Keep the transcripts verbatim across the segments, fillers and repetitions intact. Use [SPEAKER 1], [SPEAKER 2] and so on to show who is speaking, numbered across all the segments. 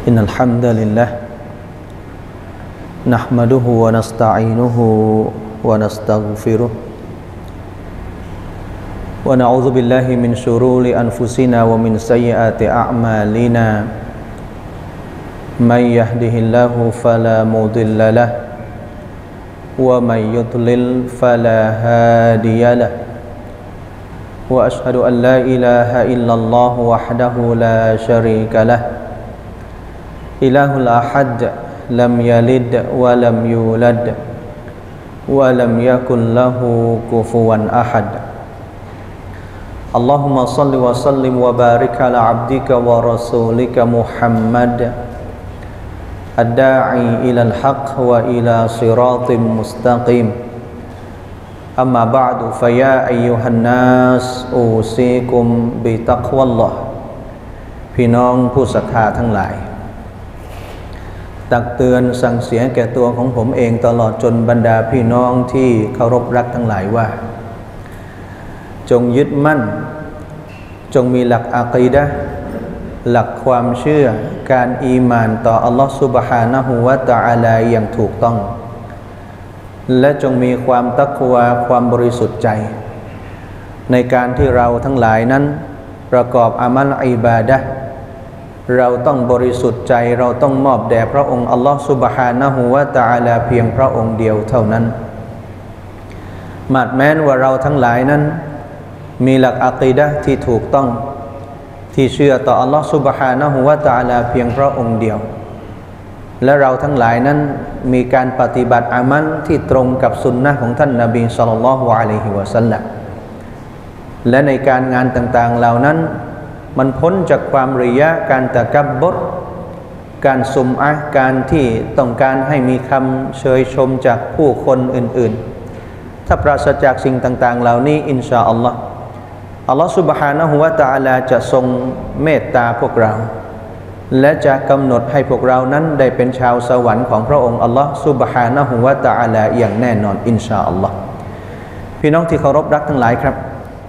[SPEAKER 1] إن الحمد لله نحمده ونستعينه ونستغفره ونعوذ بالله من شرور أنفسنا ومن سيئات أعمالنا من يهده الله فلا مضل له ومن يضلل فلا هادي له وأشهد أن لا إله إلا الله وحده لا شريك له إله الأحد لم يلد ولم يولد ولم يكن له كفوا أحد اللهم صل وسلم وبارك على عبدك ورسولك محمد الداعي إلى الحق وإلى صراط مستقيم أما بعد فيا أيها الناس أوصيكم بتقوى الله พี่น้องผู้ศรัทธาทั้งหลายตักเตือนสั่งเสียแก่ตัวของผมเองตลอดจนบรรดาพี่น้องที่เคารพรักทั้งหลายว่าจงยึดมั่นจงมีหลักอะกีดะห์หลักความเชื่อการอีหม่านต่ออัลลอฮฺซุบฮานะฮูวะตะอาลาอย่างถูกต้องและจงมีความตักวาความบริสุทธิ์ใจในการที่เราทั้งหลายนั้นประกอบอามัลอิบาดะห์เราต้องบริสุทธิ์ใจเราต้องมอบแด่พระองค์อัลลอฮฺซุบฮานะฮูวะตะอาลาเพียงพระองค์เดียวเท่านั้นมาดแม้นว่าเราทั้งหลายนั้นมีหลักอะกีดะห์ที่ถูกต้องที่เชื่อต่ออัลลอฮฺซุบฮานะฮูวะตะอาลาเพียงพระองค์เดียวและเราทั้งหลายนั้นมีการปฏิบัติอามัลที่ตรงกับสุนนะของท่านนบีศ็อลลัลลอฮุอะลัยฮิวะซัลลัมและในการงานต่างๆเหล่านั้นมันพ้นจากความริยะห์การตะกับบรการซุมอะห์การที่ต้องการให้มีคำเชยชมจากผู้คนอื่นๆถ้าปราศจากสิ่งต่างๆเหล่านี้อินชาอัลลอฮ์อัลลอฮ์ سبحانه และ تعالى จะทรงเมตตาพวกเราและจะกำหนดให้พวกเรานั้นได้เป็นชาวสวรรค์ของพระองค์อัลลอฮ์ سبحانه และ تعالى อย่างแน่นอนอินชาอัลลอฮ์พี่น้องที่เคารพรักทั้งหลายครับ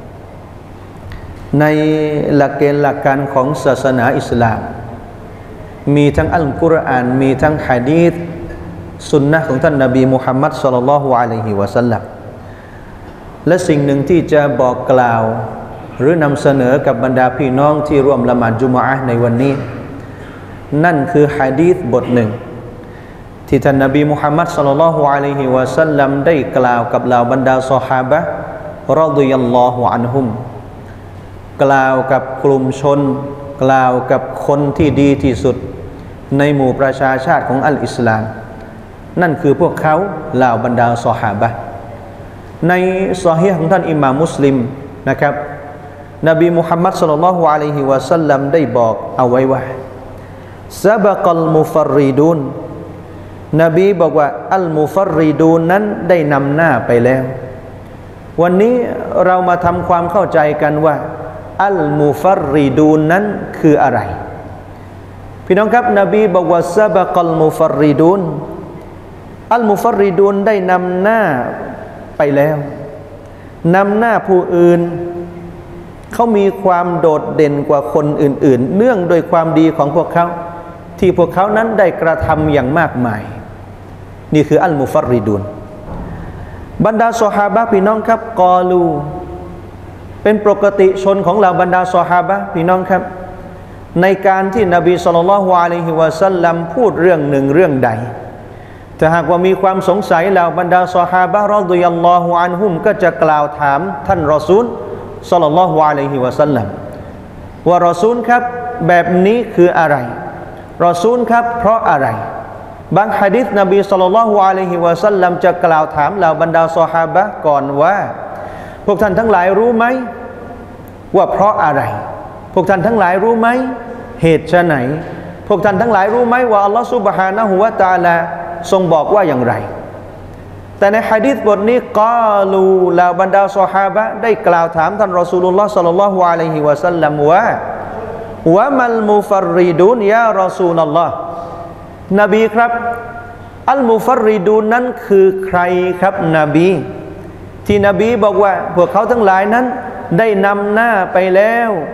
[SPEAKER 1] ในหลักเกณฑ์หลักการของศาสนาอิสลามมีทั้งอัลกุรอานมีทั้งหะดีษสุนนะของท่านนบีมุฮัมมัดศ็อลลัลลอฮุอะลัยฮิวะซัลลัมและสิ่งหนึ่งที่จะบอกกล่าวหรือนำเสนอกับบรรดาพี่น้องที่ร่วมละหมาดจุมอะห์ในวันนี้นั่นคือหะดีษบทหนึ่งที่ท่านนบีมุฮัมมัดศ็อลลัลลอฮุอะลัยฮิวะซัลลัมได้กล่าวกับเหล่าบรรดาซอฮาบะห์รอฎิยัลลอฮุอันฮุมกล่าวกับกลุ่มชนกล่าวกับคนที่ดีที่สุดในหมู่ประชาชาติของอัลอิสลามนั่นคือพวกเขาเหล่าบรรดาซอฮาบะห์ในซอฮีฮ์ของท่านอิหม่ามมุสลิมนะครับนบีมุฮัมมัดศ็อลลัลลอฮุอะลัยฮิวะซัลลัมได้บอกเอาไว้ว่าซะบะกัลมุฟัรริดูนนบีบอกว่าอัลมุฟัรริดูนนั้นได้นำหน้าไปแล้ววันนี้เรามาทำความเข้าใจกันว่าอัลมุฟัรริดูนนั้นคืออะไรพี่น้องครับนบีบอกว่าซะบะกัลมุฟัรริดูนอัลมุฟัรริดูนได้นำหน้าไปแล้วนำหน้าผู้อื่นเขามีความโดดเด่นกว่าคนอื่นๆเนื่องโดยความดีของพวกเขาที่พวกเขานั้นได้กระทำอย่างมากมายนี่คืออัลมุฟัรริดูนบรรดาซอฮาบะห์พี่น้องครับกอลูเป็นปกติชนของเหล่าบรรดาซอฮาบะห์พี่น้องครับในการที่นบีศ็อลลัลลอฮุอะลัยฮิวะซัลลัมพูดเรื่องหนึ่งเรื่องใดถ้าหากว่ามีความสงสัยเหล่าบรรดาซอฮาบะห์รอฎิยัลลอฮุอันฮุมก็จะกล่าวถามท่านรอซูลศ็อลลัลลอฮุอะลัยฮิวะซัลลัมว่ารอซูลครับแบบนี้คืออะไรรอซูลครับเพราะอะไรบางหะดีษนบีศ็อลลัลลอฮุอะลัยฮิวะซัลลัมจะกล่าวถามเหล่าบรรดาซอฮาบะห์ก่อนว่าพวกท่านทั้งหลายรู้ไหมว่าเพราะอะไรพวกท่านทั้งหลายรู้ไหมเหตุฉะไหนพวกท่านทั้งหลายรู้ไหมว่าอัลลอฮฺซุบฮานะฮูวะตะอาลาทรงบอกว่าอย่างไรแต่ในหะดีษบทนี้กาลูเหล่าบรรดาซอฮาบะห์ได้กล่าวถามท่านรอซูลุลลอฮ์ศ็อลลัลลอฮุอะลัยฮิวะซัลลัมว่าวะมัลมุฟัรริดูนยารอซูลุลลอฮ์นบีครับอัลมุฟัรริดูนนั้นคือใครครับนบีที่นบีบอกว่าพวกเขาทั้งหลายนั้นได้นำหน้าไปแล้ว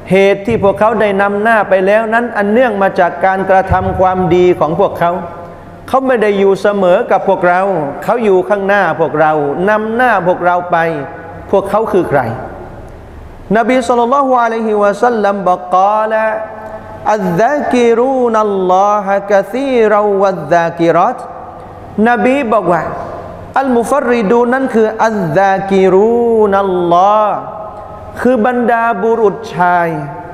[SPEAKER 1] เหตุที่พวกเขาได้นำหน้าไปแล้วนั้นอันเนื่องมาจากการกระทำความดีของพวกเขาเขาไม่ได้อยู่เสมอกับพวกเราเขาอยู่ข้างหน้าพวกเรานำหน้าพวกเราไปพวกเขาคือใครนบีศ็อลลัลลอฮุอะลัยฮิวะซัลลัมบอกกล่าวอัลซากิรูนัลลอฮะกะซีรวัซซากิรัตนบีบอกว่าอัลมุฟัรริดูนนั้นคืออัลซากิรูนัลลอฮ์คือบรรดาบุรุษชาย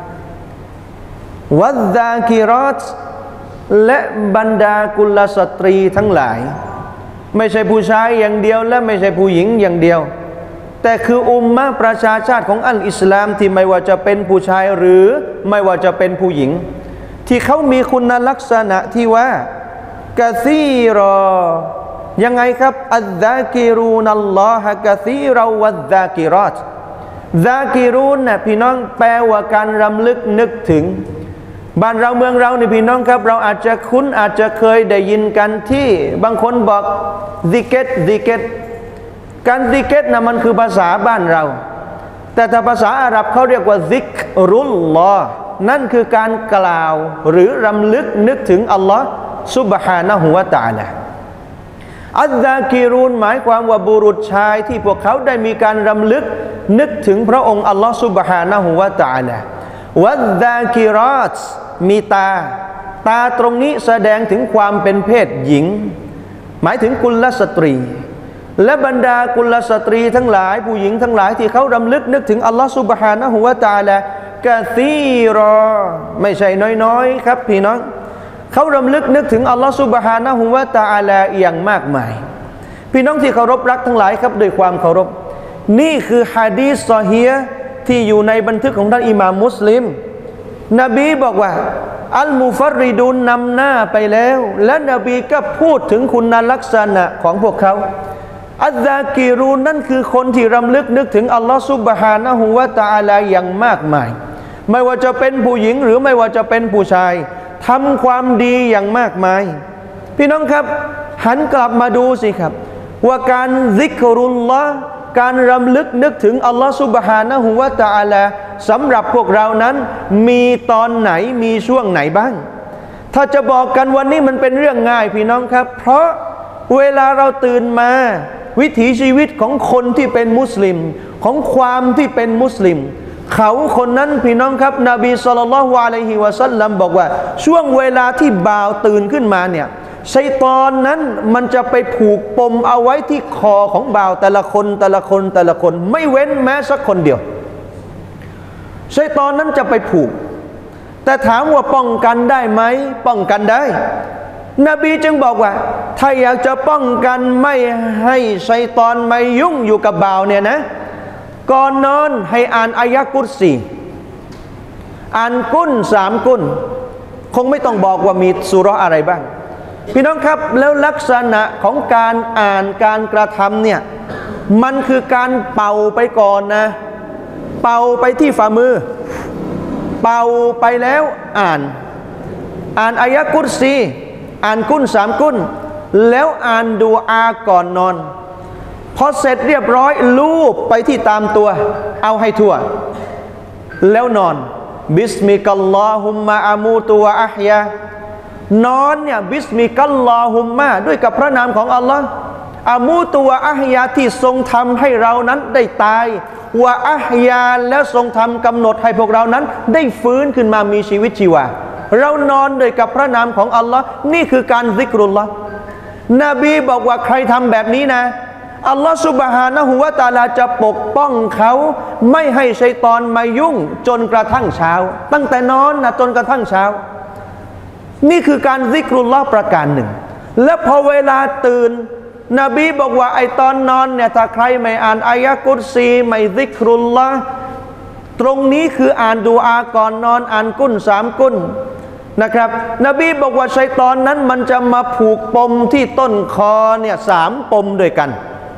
[SPEAKER 1] วัซซากิรัตและบรรดากุลสตรีทั้งหลายไม่ใช่ผู้ชายอย่างเดียวและไม่ใช่ผู้หญิงอย่างเดียวแต่คืออุมมะประชาชาติของอัลอิสลามที่ไม่ว่าจะเป็นผู้ชายหรือไม่ว่าจะเป็นผู้หญิงที่เขามีคุณลักษณะที่ว่ากะซีรอยังไงครับอัลซากิรูนัลลอฮะกะซีรวัซซากิรัตซากิรูนน่ะพี่น้องแปลว่าการรำลึกนึกถึงบ้านเราเมืองเรานี่พี่น้องครับเราอาจจะคุ้นอาจจะเคยได้ยินกันที่บางคนบอกซิกเก็ตซิกเก็ตการซิกเก็ตนะมันคือภาษาบ้านเราแต่ถ้าภาษาอาหรับเขาเรียกว่าซิกรุลลอฮ์นั่นคือการกล่าวหรือรำลึกนึกถึงอัลลอฮ์ซุบฮานะฮูวะตะอาลาอัลซากิรูนหมายความว่าบุรุษชายที่พวกเขาได้มีการรำลึกนึกถึงพระองค์อัลลอฮ์ซุบฮานะฮูวะตะอาลาวัซซากิรัตมีตาตาตรงนี้แสดงถึงความเป็นเพศหญิงหมายถึงกุลสตรีและบรรดากุลสตรีทั้งหลายผู้หญิงทั้งหลายที่เขารำลึกนึกถึงอัลลอฮฺซุบฮานะฮูวะตะอาลากะซีรอไม่ใช่น้อยๆครับพี่น้องเขารำลึกนึกถึงอัลลอฮฺซุบฮานะฮูวะตะอาลาอย่างมากมายพี่น้องที่เคารพรักทั้งหลายครับด้วยความเคารพนี่คือหะดีษซอฮีฮ์ที่อยู่ในบันทึกของท่านอิหม่ามมุสลิมนบีบอกว่าอัลมุฟัรริดูนนำหน้าไปแล้วและนบีก็พูดถึงคุณลักษณะของพวกเขาอัลซากิรูนนั่นคือคนที่รำลึกนึกถึงอัลลอฮฺซุบฮานะฮูวะตะอาลาอย่างมากมายไม่ว่าจะเป็นผู้หญิงหรือไม่ว่าจะเป็นผู้ชายทำความดีอย่างมากมายพี่น้องครับหันกลับมาดูสิครับว่าการซิกรุลลอฮ์การรำลึกนึกถึงอัลลอฮฺซุบฮานะฮูวะตะอาลาสำหรับพวกเรานั้นมีตอนไหนมีช่วงไหนบ้างถ้าจะบอกกันวันนี้มันเป็นเรื่องง่ายพี่น้องครับเพราะเวลาเราตื่นมาวิถีชีวิตของคนที่เป็นมุสลิมของความที่เป็นมุสลิมเขาคนนั้นพี่น้องครับนบีศ็อลลัลลอฮุอะลัยฮิวะซัลลัมบอกว่าช่วงเวลาที่บ่าวตื่นขึ้นมาเนี่ยชัยฏอนนั้นมันจะไปผูกปมเอาไว้ที่คอของบ่าวแต่ละคนแต่ละคนแต่ละคนไม่เว้นแม้สักคนเดียวชัยฏอนนั้นจะไปผูกแต่ถามว่าป้องกันได้ไหมป้องกันได้นบีจึงบอกว่าถ้าอยากจะป้องกันไม่ให้ชัยฏอนมายุ่งอยู่กับบ่าวเนี่ยนะก่อนนอนให้อ่านอายะกุรซีอ่านกุนสามกุนคงไม่ต้องบอกว่ามีซูเราะห์อะไรบ้างพี่น้องครับแล้วลักษณะของการอ่านการกระทำเนี่ยมันคือการเป่าไปก่อนนะเป่าไปที่ฝ่ามือเป่าไปแล้วอ่านอ่านอายะกุรซีอ่านกุนสามกุนแล้วอ่านดูอาก่อนนอนพอเสร็จเรียบร้อยลูบไปที่ตามตัวเอาให้ทั่วแล้วนอนบิสมิกัลลอฮุมมะอามูตุวะอะฮยานอนเนี่ยบิสมิกัลลอฮุมมะด้วยกับพระนามของอัลลอฮ์อามูตุวะอะฮยาที่ทรงทำให้เรานั้นได้ตายวะอะฮยาและทรงทำกำหนดให้พวกเรานั้นได้ฟื้นขึ้นมามีชีวิตชีวาเรานอนด้วยกับพระนามของอัลลอฮ์นี่คือการซิกรุลลอฮ์นบีบอกว่าใครทำแบบนี้นะอัลลอฮ์ซุบฮานะฮูวะตะอาลาจะปกป้องเขาไม่ให้ชัยฏอนมายุ่งจนกระทั่งเช้าตั้งแต่นอนนะจนกระทั่งเช้านี่คือการซิกรุลลอฮ์ประการหนึ่งและพอเวลาตื่นนบีบอกว่าไอตอนนอนเนี่ยถ้าใครไม่อ่านอายะกุรซีไม่ซิกรุลลอฮ์ตรงนี้คืออ่านดูอาก่อนนอนอ่านกุนสามกุนนะครับนบีบอกว่าชัยฏอนนั้นมันจะมาผูกปมที่ต้นคอเนี่ยสามปมด้วยกัน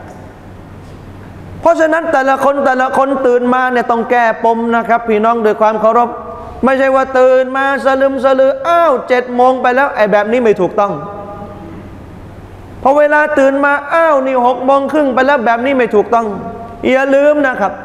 [SPEAKER 1] เพราะฉะนั้นแต่ละคนแต่ละคนตื่นมาเนี่ยต้องแก้ปมนะครับพี่น้องด้วยความเคารพไม่ใช่ว่าตื่นมาสลึมสลืออ้าวเจ็ดโมงไปแล้วไอ้แบบนี้ไม่ถูกต้องพอเวลาตื่นมาอ้าวนี่หกโมงครึ่งไปแล้วแบบนี้ไม่ถูกต้องอย่าลืมนะครับ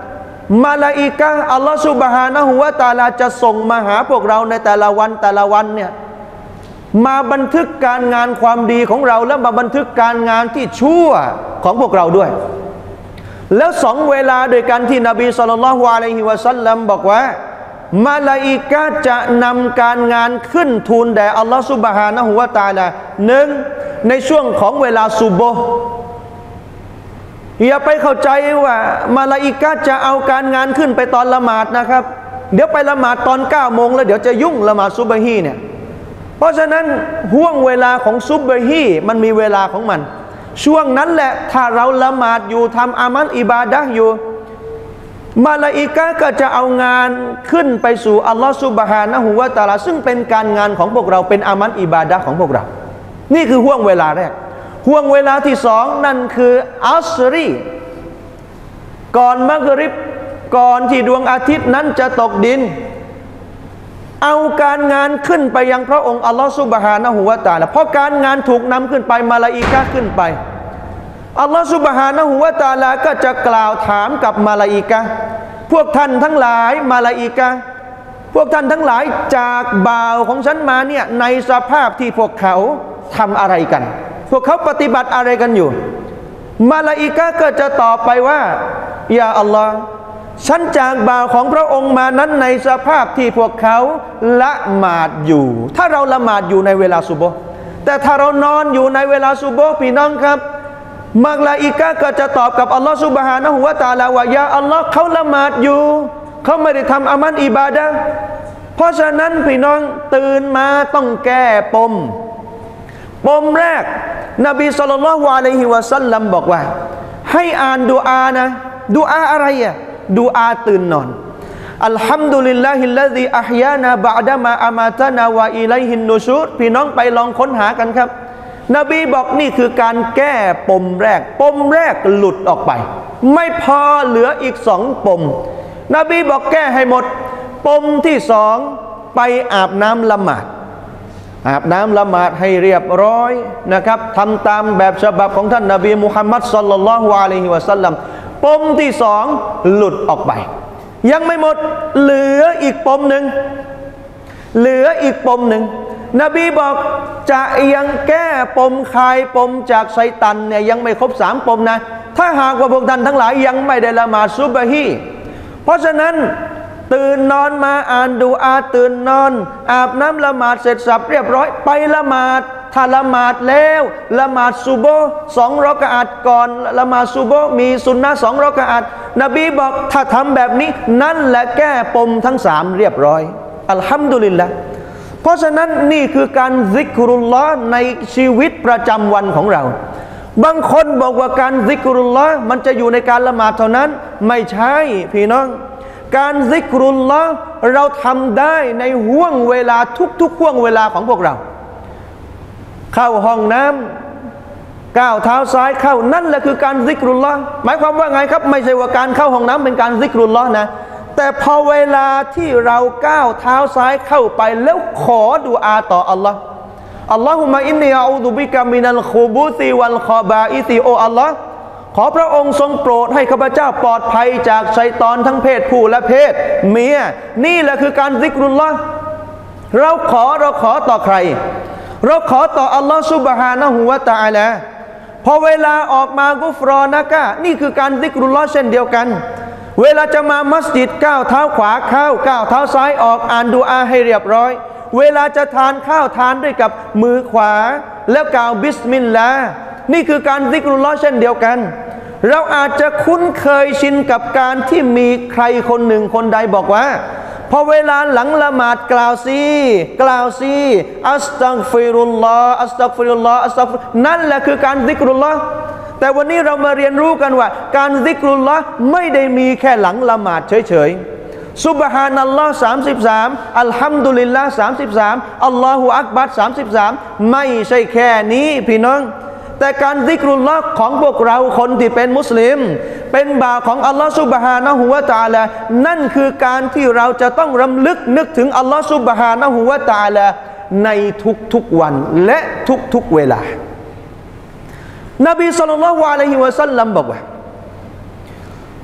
[SPEAKER 1] มาลาอิกะฮ์อัลลอฮฺซุบฮานะฮูวะตะอาลาจะส่งมาหาพวกเราในแต่ละวันแต่ละวันเนี่ยมาบันทึกการงานความดีของเราและมาบันทึกการงานที่ชั่วของพวกเราด้วยแล้วสองเวลาโดยกันที่นบีศ็อลลัลลอฮุอะลัยฮิวะซัลลัมบอกว่ามาลาอิกะฮ์จะนำการงานขึ้นทูลแด่อัลลอฮฺซุบฮานะฮูวะตะอาลาหนึ่งในช่วงของเวลาซุบฮ์อย่าไปเข้าใจว่ามาลาอิกะฮ์จะเอาการงานขึ้นไปตอนละหมาดนะครับเดี๋ยวไปละหมาดตอนเก้าโมงแล้วเดี๋ยวจะยุ่งละหมาดซุบฮีเนี่ยเพราะฉะนั้นห่วงเวลาของซุบฮีมันมีเวลาของมันช่วงนั้นแหละถ้าเราละหมาดอยู่ทำอามัลอิบาดะห์อยู่มาลาอิกะฮ์ก็จะเอางานขึ้นไปสู่อัลลอฮฺซุบฮานะฮูวะตะอาลาซึ่งเป็นการงานของพวกเราเป็นอามัลอิบาดะห์ของพวกเรานี่คือห่วงเวลาแรกห่วงเวลาที่สองนั่นคืออัสรีก่อนมักริบก่อนที่ดวงอาทิตย์นั้นจะตกดินเอาการงานขึ้นไปยังพระองค์อัลลอฮฺซุบฮานะฮูวะตะอาลาเพราะการงานถูกนำขึ้นไปมาลาอิกะฮ์ขึ้นไปอัลลอฮฺซุบฮานะฮูวะตะอาลาก็จะกล่าวถามกับมาลาอิกะฮ์พวกท่านทั้งหลายมาลาอิกะฮ์พวกท่านทั้งหลายจากบ่าวของฉันมาเนี่ยในสภาพที่พวกเขาทำอะไรกันพวกเขาปฏิบัติอะไรกันอยู่มาลาอิกะฮ์ก็จะตอบไปว่ายาอัลลอฮ์ฉันจากบ่าวของพระองค์มานั้นในสภาพที่พวกเขาละหมาดอยู่ถ้าเราละหมาดอยู่ในเวลาซุบฮ์แต่ถ้าเรานอนอยู่ในเวลาซุบฮ์พี่น้องครับมาลาอิกะฮ์ก็จะตอบกับอัลลอฮ์ซุบฮานะฮูวะตะอาลาว่ายาอัลลอฮ์เขาละหมาดอยู่เขาไม่ได้ทำอามัลอิบาดะห์เพราะฉะนั้นพี่น้องตื่นมาต้องแก้ปมปมแรกนบีศ็อลลัลลอฮุอะลัยฮิวะซัลลัมบอกว่าให้อ่านดุอานะดุอาอะไรอ่ะดุอาตื่นนอนอัลฮัมดุลิลลาฮิลลซีอะฮยานาบะอ์ดะมาอะมาตะนาวะอิลัยฮินนูชูรพี่น้องไปลองค้นหากันครับนบีบอกนี่คือการแก้ปมแรกปมแรกหลุดออกไปไม่พอเหลืออีกสองปมนบีบอกแก้ให้หมดปมที่สองไปอาบน้ำละหมาดอาบน้ำละหมาดให้เรียบร้อยนะครับทำตามแบบฉบับของท่านนบีมุฮัมมัดศ็อลลัลลอฮุอะลัยฮิวะซัลลัมปมที่สองหลุดออกไปยังไม่หมดเหลืออีกปมหนึ่งเหลืออีกปมหนึ่งนบีบอกจะยังแก้ปมคลายปมจากชัยฏอนเนี่ยยังไม่ครบสามปมนะถ้าหากว่าพวกท่านทั้งหลายยังไม่ได้ละหมาดซุบฮีเพราะฉะนั้นตื่นนอนมาอ่านดูอาตื่นนอนอาบน้ำละหมาดเสร็จสับเรียบร้อยไปละหมาดถ้าละหมาดแล้วละหมาดซุบฮ์สองรอกะอัตก่อนละหมาดซุบฮ์มีสุนนะสองรอกะอัตนบีบอกถ้าทำแบบนี้นั่นแหละแก้ปมทั้งสามเรียบร้อยอัลฮัมดุลิลละห์เพราะฉะนั้นนี่คือการซิกรุลลอฮ์ในชีวิตประจำวันของเราบางคนบอกว่าการซิกรุลลอฮ์มันจะอยู่ในการละหมาดเท่านั้นไม่ใช่พี่น้องการซิกรุลลอฮ์เราทำได้ในห่วงเวลาทุกๆห่วงเวลาของพวกเราเข้าห้องน้ำก้าวเท้าซ้ายเข้านั่นแหละคือการซิกรุลลอฮ์หมายความว่าไงครับไม่ใช่ว่าการเข้าห้องน้ำเป็นการซิกรุลลอฮ์นะแต่พอเวลาที่เราก้าวเท้าซ้ายเข้าไปแล้วขอดุอาต่ออัลลอฮ์อัลลอฮุมะอินนีอะอูซุบิกะมินัลคุบูซิวัลคอบาอิซิโออัลลอฮ์ขอพระองค์ทรงโปรดให้ข้าพเจ้าปลอดภัยจากชัยฏอนทั้งเพศผู้และเพศเมียนี่แหละคือการซิกรุลลอฮ์เราขอเราขอต่อใครเราขอต่ออัลลอฮ์ซุบฮานะฮูวะตะอาลาพอเวลาออกมากุฟรอนะกะนี่คือการซิกรุลลอฮ์เช่นเดียวกันเวลาจะมามัสยิดก้าวเท้าขวาเข้าก้าวเท้าซ้ายออกอ่านดุอาให้เรียบร้อยเวลาจะทานข้าวทานด้วยกับมือขวาแล้วกล่าวบิสมิลลาห์นี่คือการซิกรุลลอฮ์เช่นเดียวกันเราอาจจะคุ้นเคยชินกับการที่มีใครคนหนึ่งคนใดบอกว่าพอเวลาหลังละหมาดกล่าวซีกล่าวซีอัสตัฆฟิรุลลอฮ์อัสตัฆฟิรุลลอฮ์อัสตัฆฟิรุลนั่นแหละคือการซิกรุลลอฮ์แต่วันนี้เรามาเรียนรู้กันว่าการซิกรุลลอฮ์ไม่ได้มีแค่หลังละหมาดเฉยๆซุบฮานัลลอฮ์สามสิบสามอัลฮัมดุลิลลาห์สามสิบสามอัลลอฮุอักบัรสามสิบสามไม่ใช่แค่นี้พี่น้องแต่การซิกรุลลอฮ์ของพวกเราคนที่เป็นมุสลิมเป็นบ่าวของอัลลอฮ์ซุบฮานะฮูวะตะอาลานั่นคือการที่เราจะต้องรำลึกนึกถึงอัลลอฮ์ซุบฮานะฮูวะตะอาลาในทุกๆวันและทุกๆเวลานบีศ็อลลัลลอฮุอะลัยฮิวะซัลลัมบอกว่า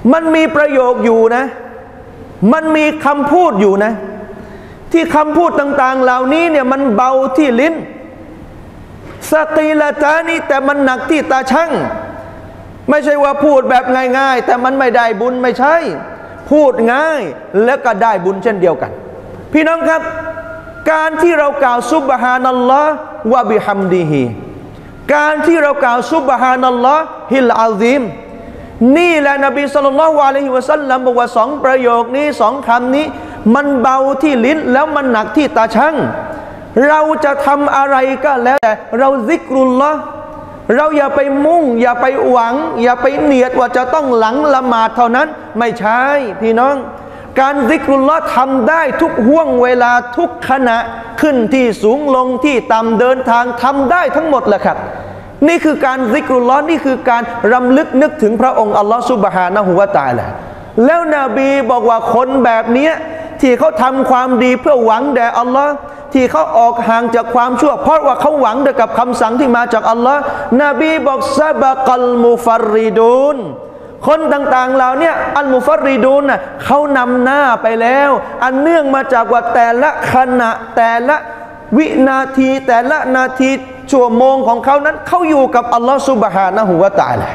[SPEAKER 1] มันมีประโยคอยู่นะมันมีคำพูดอยู่นะที่คำพูดต่างๆเหล่านี้เนี่ยมันเบาที่ลิ้นสกีละตานี่แต่มันหนักที่ตาช่างไม่ใช่ว่าพูดแบบง่ายๆแต่มันไม่ได้บุญไม่ใช่พูดง่ายแล้วก็ได้บุญเช่นเดียวกันพี่น้องครับการที่เรากล่าวซุบฮานัลลอฮ์วะบิฮัมดิฮิการที่เรากล่าวซุบฮานัลลอฮ์ฮิลอาซีมนี่แหละนบีศ็อลลัลลอฮุอะลัยฮิวะซัลลัมบอกว่าสองประโยคนี้สองคำนี้มันเบาที่ลิ้นแล้วมันหนักที่ตาช่างเราจะทำอะไรก็แล้วแต่เราซิกรุลลอฮ์เราอย่าไปมุ่งอย่าไปหวังอย่าไปเนียดว่าจะต้องหลังละหมาดเท่านั้นไม่ใช่พี่น้องการซิกรุลลอฮ์ทำได้ทุกห่วงเวลาทุกขณะขึ้นที่สูงลงที่ต่ำเดินทางทำได้ทั้งหมดแหละครับนี่คือการซิกรุลลอฮ์นี่คือการรำลึกนึกถึงพระองค์อัลลอฮ์ซุบฮานะฮูวะตะอาลาแล้วนบีบอกว่าคนแบบนี้ที่เขาทำความดีเพื่อหวังแด่อัลลอฮ์ที่เขาออกห่างจากความชั่วเพราะว่าเขาหวังกับคำสั่งที่มาจากอัลลอฮ์นบีบอกซะบะกัลมุฟัรริดูนคนต่างๆเหล่านี้อัลมุฟัรริดูนน่ะเขานำหน้าไปแล้วอันเนื่องมาจากว่าแต่ละขณะแต่ละวินาทีแต่ละนาทีชั่วโมงของเขานั้นเขาอยู่กับอัลลอฮ์ซุบฮานะฮูวะตะอาลา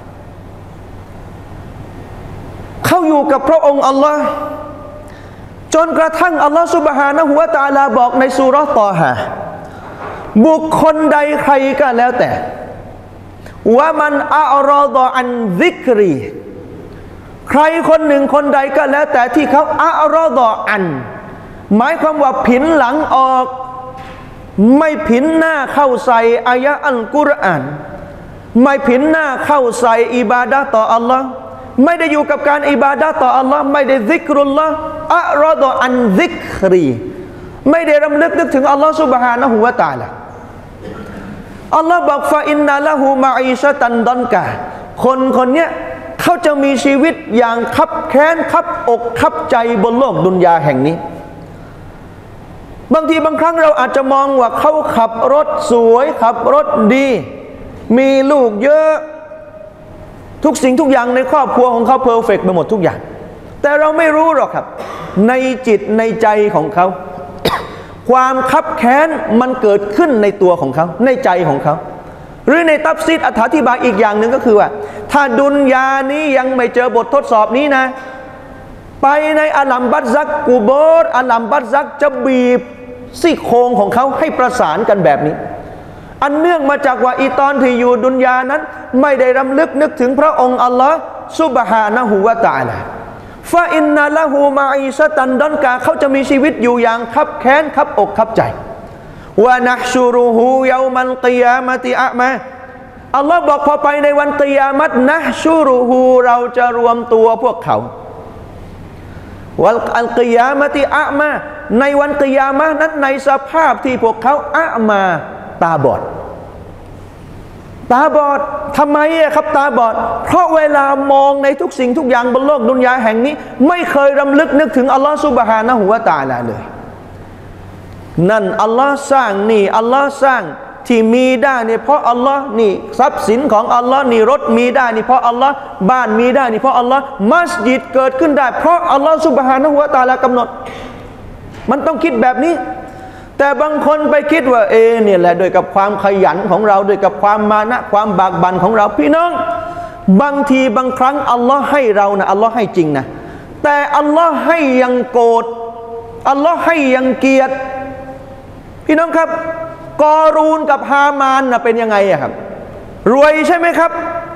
[SPEAKER 1] เขาอยู่กับพระองค์อัลลอฮ์จนกระทั่งอัลลอฮ์ซุบฮานะฮูวะตะอาลาบอกในซูเราะห์ฏอฮาบุคคลใดใครก็แล้วแต่ว่ามันอัรอฎออันซิกรีใครคนหนึ่งคนใดก็แล้วแต่ที่เขาอัรอฎออันหมายความว่าผินหลังออกไม่ผินหน้าเข้าใส่อายะอัลกุรอานไม่ผินหน้าเข้าใส่อิบาดะห์ต่ออัลลอฮ์ไม่ได้อยู่กับการอิบาดะห์ต่ออัลลอฮ์ไม่ได้ซิกรุลลอฮ์อัรอฎออันซิกรีไม่ได้รำลึกนึกถึงอัลลอฮ์ซุบฮานะฮูวะตะอาลาอัลลอฮ์บอกฟาอินนาละฮูมาอีชะตันดอนกะคนคนเนี้ยเขาจะมีชีวิตอย่างคับแค้นคับอกคับใจบนโลกดุนยาแห่งนี้บางทีบางครั้งเราอาจจะมองว่าเขาขับรถสวยขับรถดีมีลูกเยอะทุกสิ่งทุกอย่างในครอบครัวของเขาเพอร์เฟกต์ไปหมดทุกอย่างแต่เราไม่รู้หรอกครับในจิตในใจของเขา ความคับแค้นมันเกิดขึ้นในตัวของเขาในใจของเขาหรือในตัฟซีรอธิบายอีกอย่างหนึ่งก็คือว่าถ้าดุนยานี้ยังไม่เจอบททดสอบนี้นะไปในอาลัมบัตซักกูโบรอาลัมบัตซักจะบีบซี่โครงของเขาให้ประสานกันแบบนี้อันเนื่องมาจากว่าอีตอนที่อยู่ดุนยานั้นไม่ได้รำลึกนึกถึงพระองค์อัลลอฮ์ซุบฮานะฮูวะตะอาลาฟาอินนาละฮูมาอีชะตันดอนกาเขาจะมีชีวิตอยู่อย่างคับแค้นคับอกคับใจวะนะฮ์ชูรุฮูยามัลกิยามะติอะมาอัลลอฮ์บอกพอไปในวันกิยามัตนะฮ์ชูรุฮูเราจะรวมตัวพวกเขาวัลอัลกิยามะติอะมาในวันกิยามะห์นั้นในสภาพที่พวกเขาอะมาตาบอดตาบอดทำไมครับตาบอดเพราะเวลามองในทุกสิ่งทุกอย่างบนโลกดุนยาแห่งนี้ไม่เคยรำลึกนึกถึงอัลลอฮฺซุบฮานะฮูวะตะอาลาเลยนั่นอัลลอฮ์สร้างนี่อัลลอฮ์สร้างที่มีได้นี่เพราะอัลลอฮ์นี่ทรัพย์สินของอัลลอฮ์นี่รถมีได้นี่เพราะอัลลอฮ์บ้านมีได้นี่เพราะอัลลอฮ์มัสยิดเกิดขึ้นได้เพราะอัลลอฮ์ซุบฮานะฮูวะตะอาลากำหนดมันต้องคิดแบบนี้แต่บางคนไปคิดว่าเอเนี่ยแหละโดยกับความขยันของเราโดยกับความมานะความบากบั่นของเราพี่น้องบางทีบางครั้งอัลลอฮ์ให้เรานะอัลลอฮ์ให้จริงนะแต่อัลลอฮ์ให้ยังโกรธอัลลอฮ์ให้ยังเกลียดพี่น้องครับกอรูนกับฮามานนะเป็นยังไงอะครับรวยใช่ไหมครับ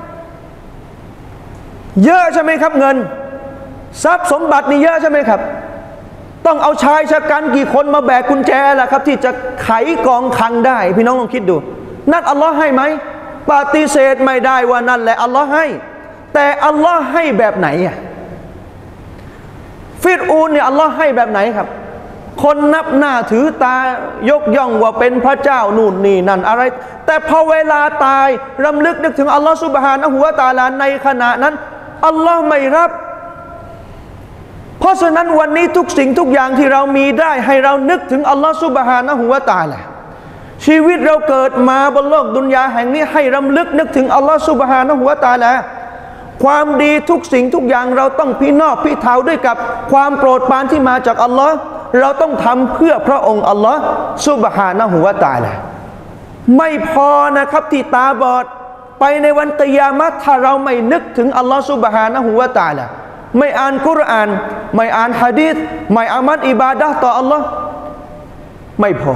[SPEAKER 1] เยอะใช่ไหมครับเงินทรัพย์สมบัตินี่เยอะใช่ไหมครับต้องเอาชายชะกันกี่คนมาแบกกุญแจล่ะครับที่จะไขกองคลังได้พี่น้องลองคิดดูนั่นอัลลอฮ์ให้ไหมปฏิเสธไม่ได้ว่านั่นแหละอัลลอฮ์ให้แต่อัลลอฮ์ให้แบบไหนอ่ะฟิรอูนเนี่ยอัลลอฮ์ให้แบบไหนครับคนนับหน้าถือตายกย่องว่าเป็นพระเจ้านู่นนี่นั่นอะไรแต่พอเวลาตายรำลึกนึกถึงอัลลอฮ์ซุบฮานะฮูวะตะอาลาในขณะนั้นอัลลอฮ์ไม่รับเพราะฉะนั้นวันนี้ทุกสิ่งทุกอย่างที่เรามีได้ให้เรานึกถึงอัลลอฮฺซุบฮานะฮูวะตะอาลาชีวิตเราเกิดมาบนโลกดุนยาแห่งนี้ให้รำลึกนึกถึงอัลลอฮฺซุบฮานะฮูวะตะอาลาความดีทุกสิ่งทุกอย่างเราต้องพินอบพิเทาด้วยกับความโปรดปรานที่มาจากอัลลอฮ์เราต้องทำเพื่อพระองค์อัลลอฮ์ซุบฮานะฮูวะตะอาลาไม่พอนะครับที่ตาบอดไปในวันกิยามะห์ถ้าเราไม่นึกถึงอัลลอฮ์ซุบฮานะฮูวะตะอาลาไม่อ่านกุรอานไม่อ่านหะดีษไม่อามัลอิบาดะห์ต่ออัลลอฮ์ไม่พ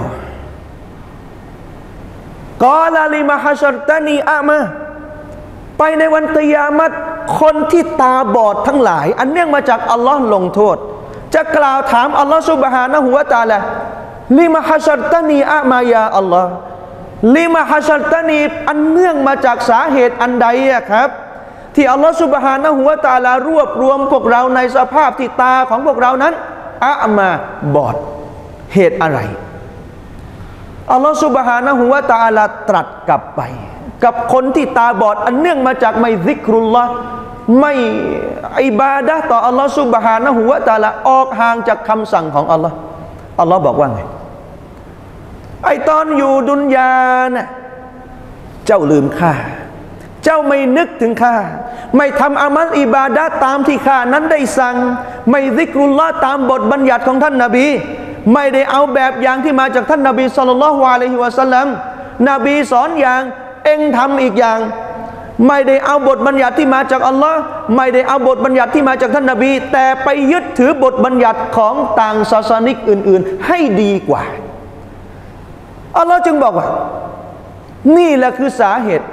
[SPEAKER 1] อกอลาลิมาฮัชรตานีอะมาไปในวันกิยามะห์คนที่ตาบอดทั้งหลายอันเนื่องมาจากอัลลอฮ์ลงโทษจะกล่าวถามอัลลอฮ์ซุบฮานะฮูวะตะอาลาลิมาฮัชรตานีอะมายาอัลลอฮ์ลิมาฮัชรตานีอันเนื่องมาจากสาเหตุอันใดอะครับที่อัลลอฮฺซุบฮานะฮูวะตะอาลารวบรวมพวกเราในสภาพที่ตาของพวกเรานั้นอะมาบอดเหตุอะไรอัลลอฮฺซุบฮานะฮูวะตะอาลาตรัสกลับไปกับคนที่ตาบอดอันเนื่องมาจากไม่ซิกรุลลอฮ์ไม่อิบาดะห์ต่ออัลลอฮฺซุบฮานะฮูวะตะอาลาออกห่างจากคำสั่งของอัลลอฮ์อัลลอฮ์บอกว่าไงไอตอนอยู่ดุนยาน่ะเจ้าลืมข้าเจ้าไม่นึกถึงข้าไม่ทำอามัลอิบาดะห์ตามที่ข้านั้นได้สั่งไม่ซิกรุลลอฮ์ตามบทบัญญัติของท่านนบีไม่ได้เอาแบบอย่างที่มาจากท่านนบีศ็อลลัลลอฮุอะลัยฮิวะซัลลัมนบีสอนอย่างเอ็งทำอีกอย่างไม่ได้เอาบทบัญญัติที่มาจากอัลลอฮ์ไม่ได้เอาบทบัญญัติที่มาจากท่านนบีแต่ไปยึดถือบทบัญญัติของต่างศาสนิกอื่นๆให้ดีกว่าอัลลอฮ์จึงบอกว่านี่แหละคือสาเหตุ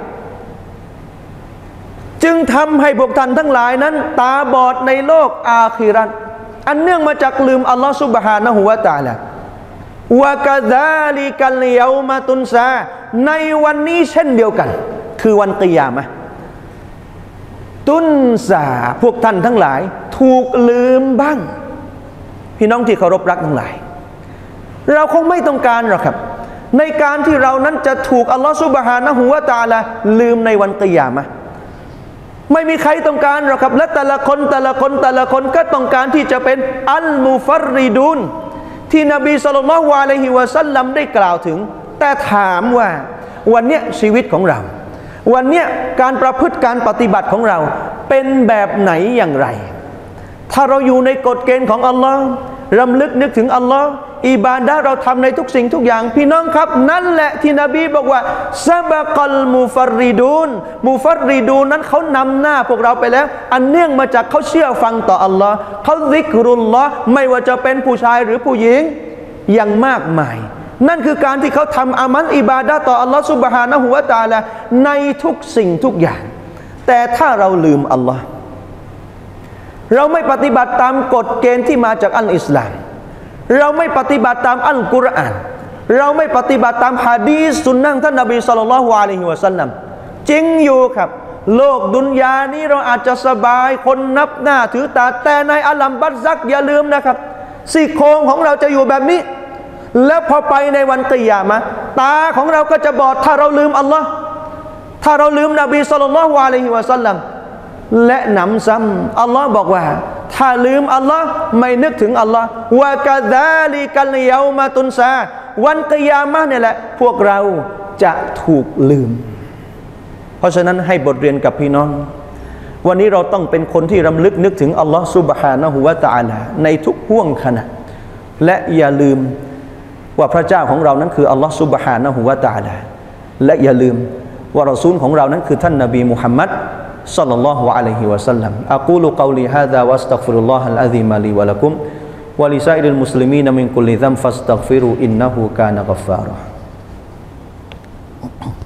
[SPEAKER 1] จึงทำให้พวกท่านทั้งหลายนั้นตาบอดในโลกอาคิเราะห์อันเนื่องมาจากลืมอัลลอฮ์ซุบฮานะฮูวะตะอาลาวะกะซาลิกัลยอมะตุนซาในวันนี้เช่นเดียวกันคือวันกิยามะห์ตุนซาพวกท่านทั้งหลายถูกลืมบ้างพี่น้องที่เคารพรักทั้งหลายเราคงไม่ต้องการหรอกครับในการที่เรานั้นจะถูกอัลลอฮฺซุบฮานะฮูวะตะอาลาลืมในวันกิยามะห์ไม่มีใครต้องการหรอกครับและแต่ละคนแต่ละคนแต่ละคนก็ต้องการที่จะเป็นอัลมุฟัรริดูนที่นบีศ็อลลัลลอฮุอะลัยฮิวะซัลลัมได้กล่าวถึงแต่ถามว่าวันเนี้ยชีวิตของเราวันเนี้ยการประพฤติการปฏิบัติของเราเป็นแบบไหนอย่างไรถ้าเราอยู่ในกฎเกณฑ์ของอัลลอฮ์รำลึกนึกถึงอัลลอฮ์อิบาดะห์เราทำในทุกสิ่งทุกอย่างพี่น้องครับนั่นแหละที่นบีบอกว่าซะบะกัลมุฟัรริดูนมุฟัรริดูนนั้นเขานำหน้าพวกเราไปแล้วอันเนื่องมาจากเขาเชื่อฟังต่ออัลลอฮ์เขาซิกรุลลอฮ์ไม่ว่าจะเป็นผู้ชายหรือผู้หญิงอย่างมากมายนั่นคือการที่เขาทำอามัลอิบาดะห์ต่ออัลลอฮ์ซุบฮานะฮูวะตะอาลาในทุกสิ่งทุกอย่างแต่ถ้าเราลืมอัลลอฮ์เราไม่ปฏิบัติตามกฎเกณฑ์ที่มาจากอัลอิสลามเราไม่ปฏิบัติตามอัลกุรอานเราไม่ปฏิบัติตามหะดีษสุนนะท่านนบีศ็อลลัลลอฮุอะลัยฮิวะซัลลัมจริงอยู่ครับโลกดุนยานี้เราอาจจะสบายคนนับหน้าถือตาแต่ในอาลัมบัรซักอย่าลืมนะครับซี่โครงของเราจะอยู่แบบนี้แล้วพอไปในวันกิยามะห์ตาของเราก็จะบอดถ้าเราลืมอัลลอฮ์ถ้าเราลืมนบีศ็อลลัลลอฮุอะลัยฮิวะซัลลัมและหนำซ้ำอัลลอฮ์บอกว่าถ้าลืมอัลลอฮ์ไม่นึกถึงอัลลอฮ์วะกะซาลิกัลยอมะตุนซาวันกิยามะห์เนี่ยแหละพวกเราจะถูกลืมเพราะฉะนั้นให้บทเรียนกับพี่น้องวันนี้เราต้องเป็นคนที่รำลึกนึกถึงอัลลอฮ์ซุบฮานะฮูวะตะอาลาในทุกห่วงขณะและอย่าลืมว่าพระเจ้าของเรานั้นคืออัลลอฮ์ซุบฮานะฮูวะตะอาลาและอย่าลืมว่ารอซูลของเรานั้นคือท่านนบีมุฮัมมัดصلى الله عليه وسلم أقول قولي هذا وأستغفر الله العظيم لي ولكم ولسائر المسلمين من كل ذنب فاستغفروا إنه كان غفارا